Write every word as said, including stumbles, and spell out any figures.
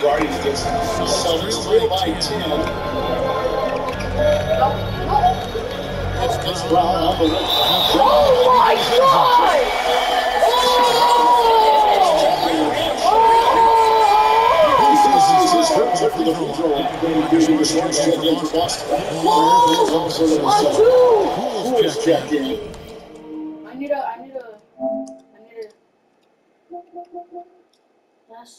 Guardians gets Celtics three by ten. It's Brown on the wing. Oh my God! This is his third trip to the free throw line. Giving the short stand again for Boston. Whoa! One, two! Who is checked in?